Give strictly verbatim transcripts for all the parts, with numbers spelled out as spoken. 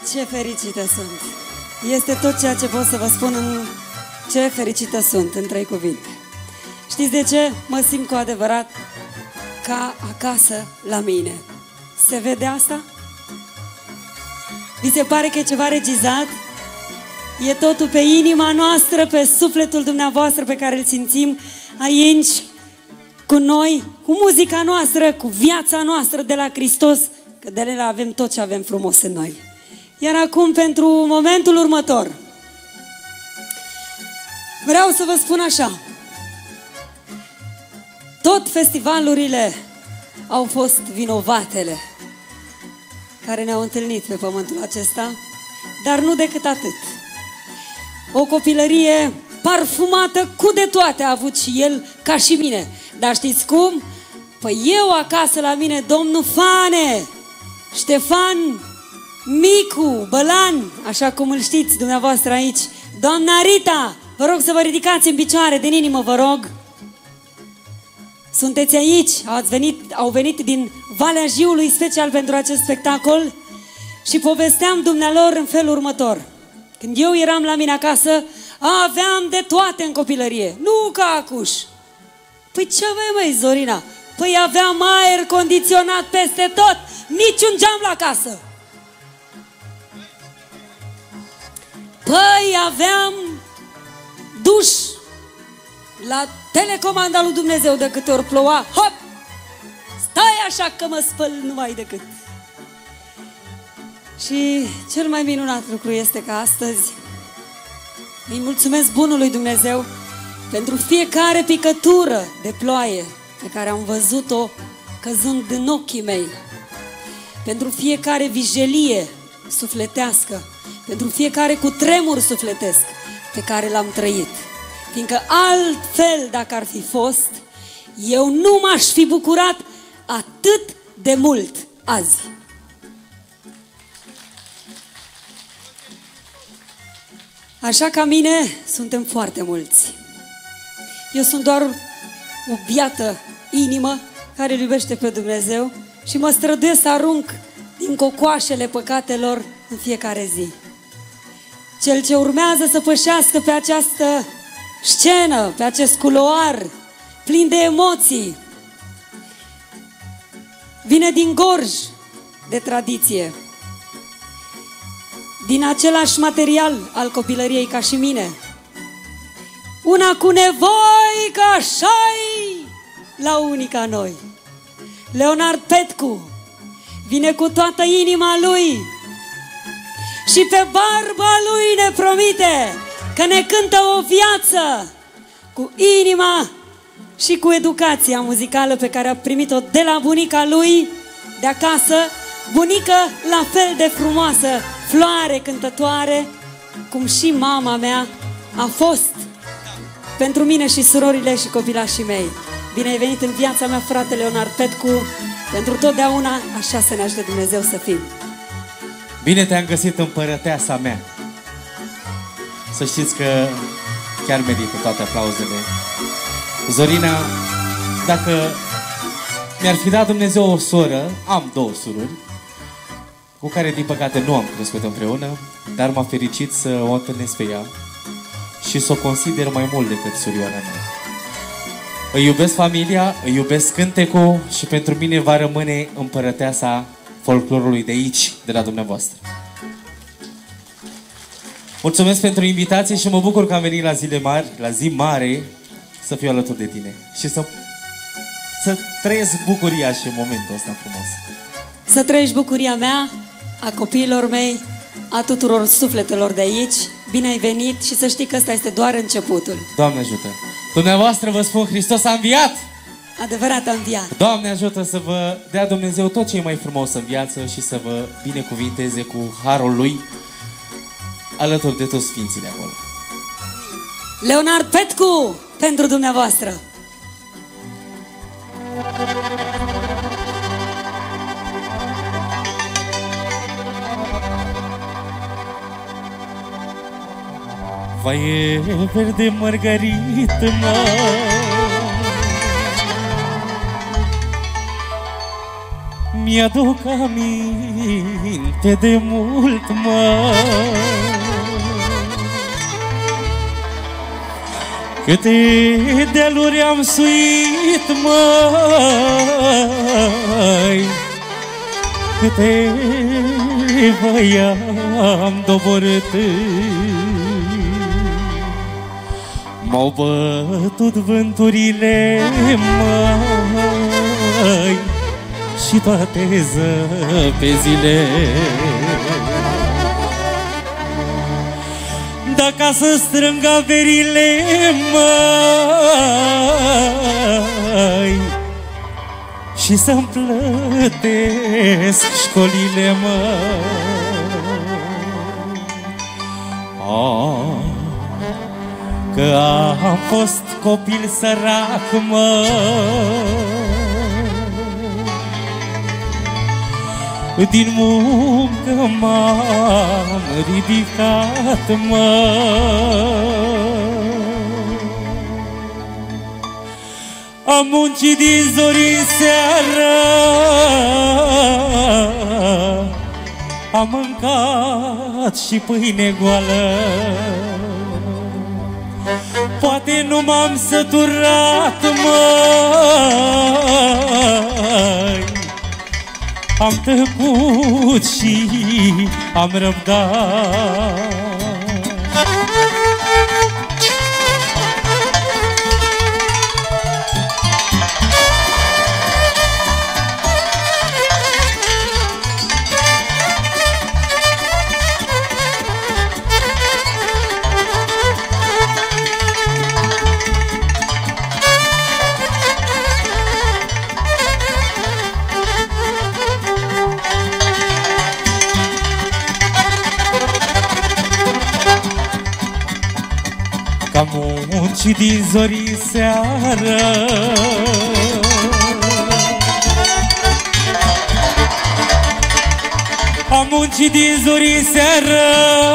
Ce fericită sunt! Este tot ceea ce pot să vă spun în ce fericită sunt, în trei cuvinte. Știți de ce? Mă simt cu adevărat ca acasă la mine. Se vede asta? Vi se pare că e ceva regizat? E totul pe inima noastră, pe sufletul dumneavoastră pe care îl simțim aici cu noi, cu muzica noastră, cu viața noastră de la Hristos, că de la avem tot ce avem frumos în noi. Iar acum, pentru momentul următor, vreau să vă spun așa. Tot festivalurile au fost vinovatele care ne-au întâlnit pe pământul acesta, dar nu decât atât. O copilărie parfumată cu de toate a avut și el, ca și mine. Dar știți cum? Păi eu acasă la mine, domnul Fane, Ștefan Micu, Bălan, așa cum îl știți dumneavoastră aici, doamna Rita, vă rog să vă ridicați în picioare, din inimă vă rog. Sunteți aici, ați venit, au venit din Valea Jiului special pentru acest spectacol și povesteam dumnealor în felul următor. Când eu eram la mine acasă, aveam de toate în copilărie, nu ca acuș. Păi ce aveai, măi, Zorina? Păi aveam aer condiționat peste tot, niciun geam la casă. Păi aveam duș la telecomanda lui Dumnezeu, de câte ori ploua, hop, stai așa că mă spăl numai decât. Și cel mai minunat lucru este că astăzi îi mulțumesc bunului Dumnezeu pentru fiecare picătură de ploaie pe care am văzut-o căzând în ochii mei, pentru fiecare vijelie sufletească, pentru fiecare cutremur sufletesc pe care l-am trăit. Fiindcă altfel, dacă ar fi fost, eu nu m-aș fi bucurat atât de mult azi. Așa ca mine, suntem foarte mulți. Eu sunt doar o biată inimă care îl iubește pe Dumnezeu și mă străduiesc să arunc din cocoașele păcatelor în fiecare zi. Cel ce urmează să pășească pe această scenă, pe acest culoar plin de emoții, vine din Gorj de tradiție, din același material al copilăriei ca și mine. Una cu nevoi, că așa-i la unii ca noi. Leonard Petcu vine cu toată inima lui și pe barba lui ne promite că ne cântă o viață cu inima și cu educația muzicală pe care a primit-o de la bunica lui de acasă, bunică la fel de frumoasă, floare cântătoare, cum și mama mea a fost pentru mine și surorile și copilașii mei. Bine ai venit în viața mea, frate Leonard Petcu, pentru totdeauna, așa să ne ajute Dumnezeu să fim. Bine te-am găsit, împărăteasa mea. Să știți că chiar merită toate aplauzele. Zorina, dacă mi-ar fi dat Dumnezeu o soră, am două surori, cu care, din păcate, nu am crescut împreună, dar m-a fericit să o întâlnesc pe ea și să o consider mai mult decât surioara mea. Îi iubesc familia, îi iubesc cântecul și pentru mine va rămâne împărăteasa folclorului de aici, de la dumneavoastră. Mulțumesc pentru invitație și mă bucur că am venit la zile mari, la zi mare, să fiu alături de tine și să, să trăiesc bucuria și momentul ăsta frumos. Să trăiești bucuria mea, a copiilor mei, a tuturor sufletelor de aici. Bine ai venit și să știi că ăsta este doar începutul. Doamne ajută! Dumneavoastră vă spun, Hristos a înviat! Adevărat a înviat! Doamne ajută să vă dea Dumnezeu tot ce e mai frumos în viață și să vă binecuvinteze cu harul Lui alături de toți sfinții de acolo. Leonard Petcu, pentru dumneavoastră! Vaie verde mărgărită, mă, mi-aduc aminte de mult mult, mă. Câte dealuri am suit, măi, câte văi am doborât. M-au bătut vânturile, măi, și toate zăpezile. Dacă să strâng averile, măi, și să-mi plătesc școlile, măi. Oh, că am fost copil sărac, măi, din muncă m-am ridicat, măi. Am muncit din zori în seară, am mâncat și pâine goală. Poate nu m-am săturat, măi, am tăcut și am răbdat. Am muncit din zori în seară, am muncit din zori în seară,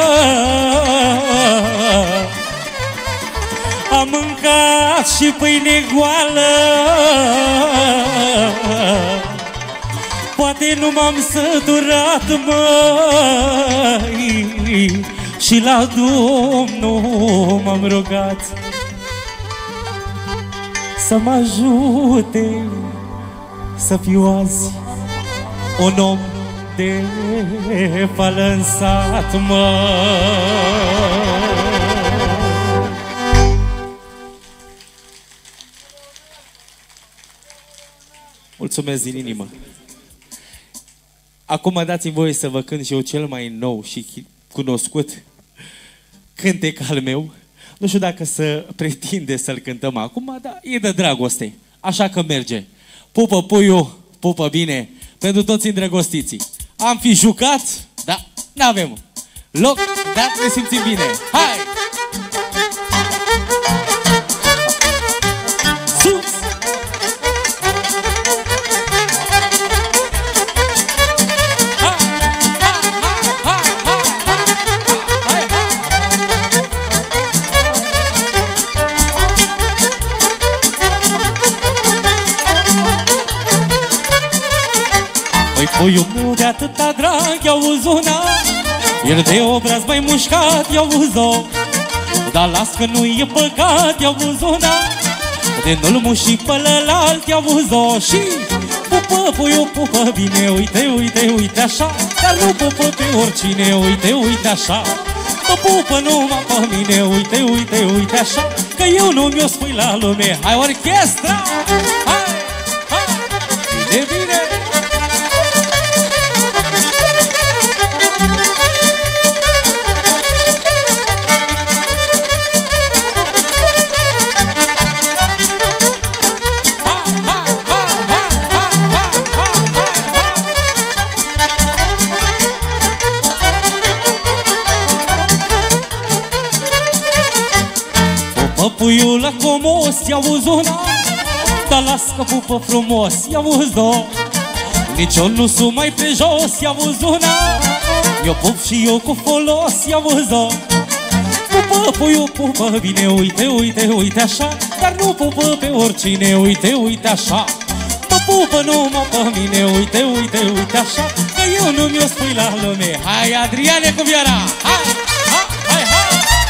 am mâncat și pâine goală. Poate nu m-am săturat, măi, și la Domnul m-am rugat să mă ajute să fiu azi un om de fală în sat, măi. Mulțumesc din inimă. Acum dați-mi voie să vă cânt și eu cel mai nou și cunoscut cântec al meu. Nu știu dacă să pretinde să-l cântăm acum, dar e de dragoste. Așa că merge. Pupă puiul, pupă bine, pentru toți îndrăgostiții. Am fi jucat, dar n-avem loc, dar ne simțim bine. Hai! Sus! Puiul meu de atâta drag, i-auzi una, el de obraz mai mușcat, i-auzi-o, dar las că nu e păcat, i-auzi una, de nu-l muși pe ălalt, i-auzi-o. Și pupă puiul, pupă bine, uite, uite, uite așa, dar nu pupă pe oricine, uite, uite așa. Mă pupă numai pe mine, uite, uite, uite așa, că eu nu mi-o spui la lume. Hai orchestra! Hai, hai, bine, bine! Puiul la comos, i-auzi una, dar las că pupă frumos, i-auzi-o. Nici eu nu sunt mai pe jos, i-auzi una, eu pup și eu cu folos, i-auzi-o. Pupă puiul, pupă bine, uite, uite, uite așa, dar nu pupă pe oricine, uite, uite așa. Mă pupă numai pe mine. Uite, uite, uite așa, că eu nu mi-o spui la lume. Hai, Adriane cu Viara! Hai, hai, hai, hai!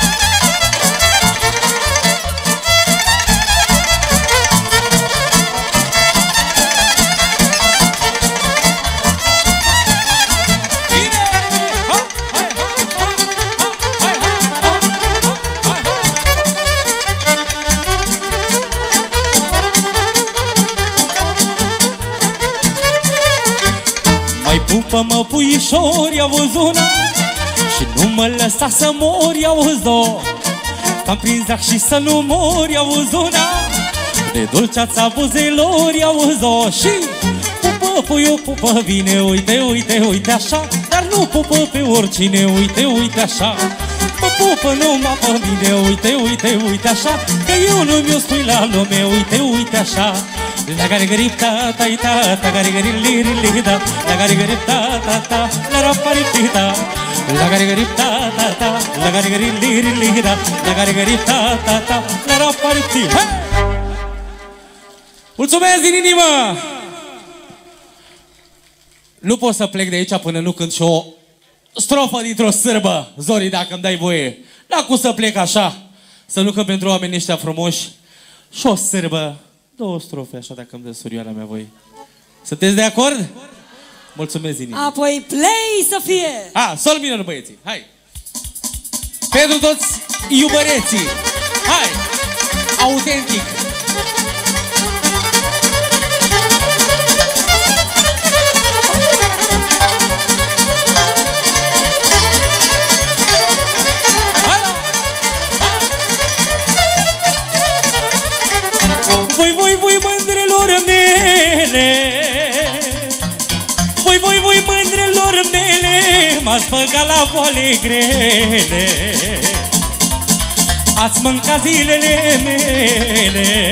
Mai pupă-mă, puișori, auzi una, și nu mă lăsa să mori, auzi două. Că-am prins zac și să nu mori, auzi una, de dulceața buzelor, auzi două. Și pupă, puiu, pupă, vine, uite, uite, uite așa, dar nu pupă pe oricine, uite, uite așa. Mă pupă numai pe mine, uite, uite, uite așa, că eu nu mi-o spui la lume, uite, uite așa. La care garip ta ta ta ta care garip li li da la care garip ta ta ta la rapari ta la care garip ta ta ta la care garip li li da la care garip ta ta ta la rapari ta. Mulțumesc din inimă! Nu pot să plec de aici până nu cânt și o strofă dintr-o sârbă, Zori, dacă îmi dai voie. N-am cum să plec așa, să nu cânt pentru oamenii ăștia frumoși și o sârbă. Două strofe, așa, dacă îmi dă surioara mea voi. Sunteți de acord? Mulțumesc din inimă. Apoi play să fie! A, sol minor, băieții, hai! Pentru toți iubăreții, hai! Autentic! Voi, voi, voi, mândrelor mele, voi, voi, voi, mândrelor mele, m-ați băgat la boale grele. Ați mâncat zilele mele,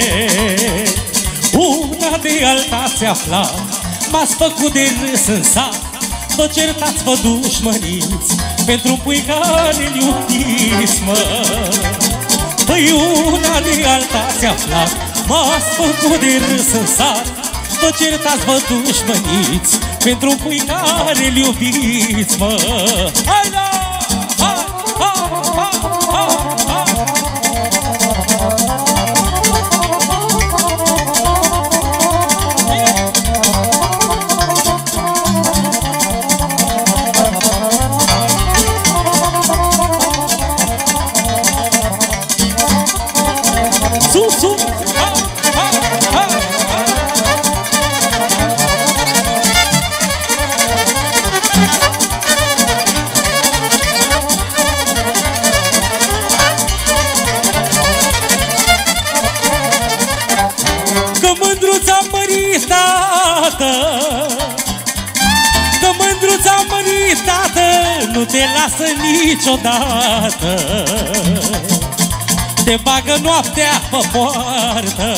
una de alta se afla, m-ați făcut de râs în sat. Vă certați, vă dușmăniți, pentru un pui care-l iubiți, mă. Păi una de alta se afla, m-ați făcut de râs în sat. Vă certați, vă dușmăniți, pentru un pui care-l iubiți, mă. Hai da! Ha, ha, ha, ha, ha. Sus, sus! Că mândruța măritată, că mândruța măritată nu te lasă niciodată. Te bagă noaptea pe poartă,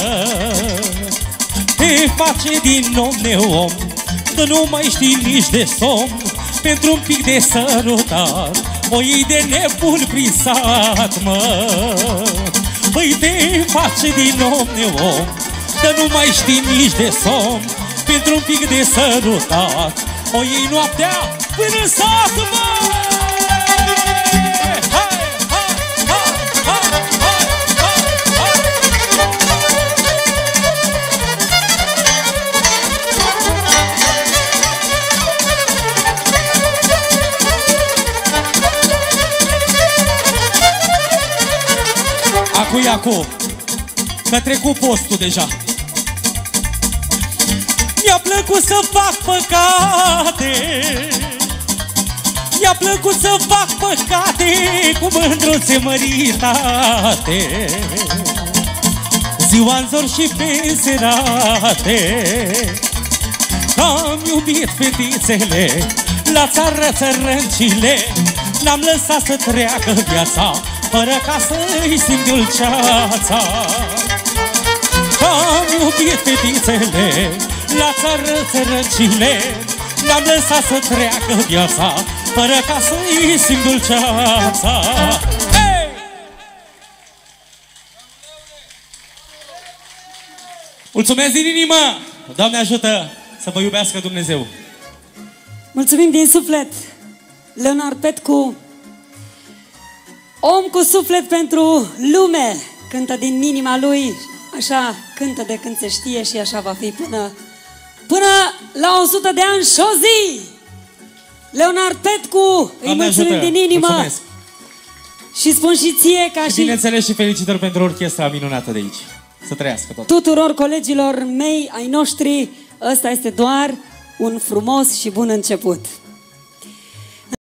te face din om neom, că nu mai știi nici de somn. Pentru un pic de sărutat o iei de nebun prin sat, mă. Păi te face din om neom, că nu mai știi nici de somn. Pentru un pic de sărutat o iei noaptea până în sat, mă. Acu, acu, că trecut postul deja. Mi-a plăcut să fac păcate, mi-a plăcut să fac păcate cu mândruțe măritate. Ziua-n zor și pe serate, am iubit fetițele la țară țărâncile. N-am lăsat să treacă viața fără ca să-i simt dulceața. Am iubit fetițele la țară țărăcile. N-am lăsat să treacă viața fără ca să-i simt dulceața. Hey! Mulțumesc din inimă! Doamne ajută să vă iubească Dumnezeu. Mulțumim din suflet, Leonard Petcu, om cu suflet pentru lume, cântă din inima lui, așa cântă de când se știe și așa va fi până, până la o sută de ani și o zi. Leonard Petcu, îi mulțumim ajută. din inimă. Mulțumesc. Și spun și ție ca și... Și bineînțeles și felicitări pentru orchestra minunată de aici. Să trăiască tot. Tuturor colegilor mei, ai noștri, ăsta este doar un frumos și bun început.